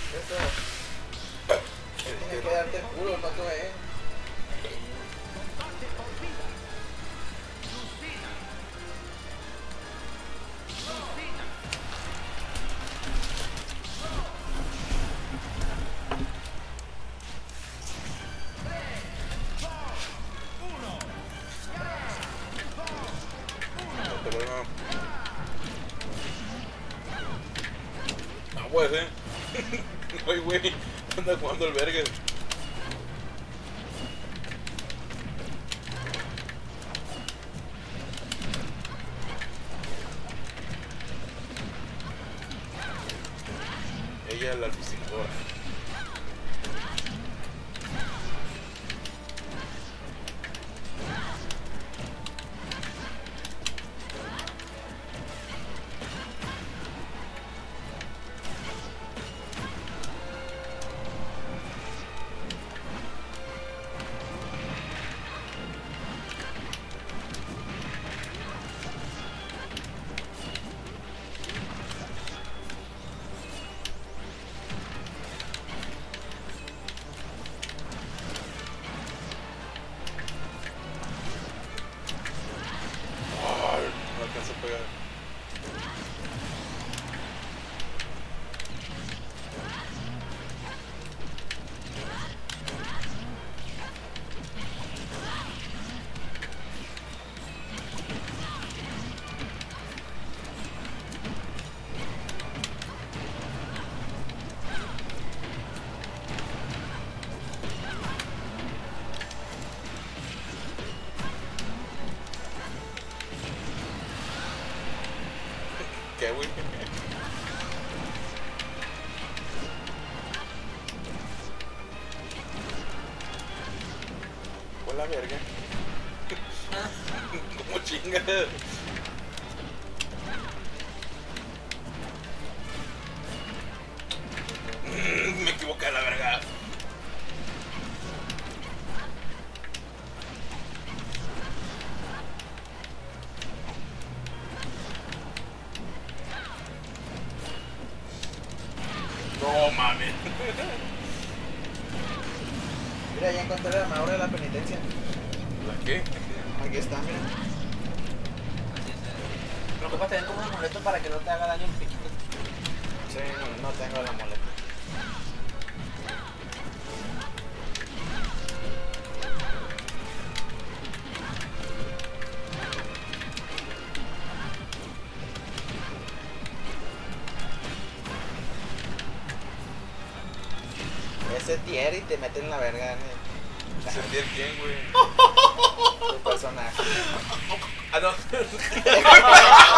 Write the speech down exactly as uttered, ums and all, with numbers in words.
Eso. Tienes que darte el culo, no tú, eh. Ah, pues, eh. Ay, güey, anda jugando el verga. Ella es la lucificadora. No alcanza a pegar. ¿Qué, güey? Por la verga. ¿Cómo chinga? Me equivoqué a la verga. No mames. Mira, ya encontré la armadura de la penitencia. ¿La qué? Aquí está, mira. Lo que pasa es tener como un amuleto para que no te haga daño el piquito. Sí, no, no tengo la muleta. Ese tier y te meten en la verga en el, ¿Sentir quién, güey? el personaje. Ah, no.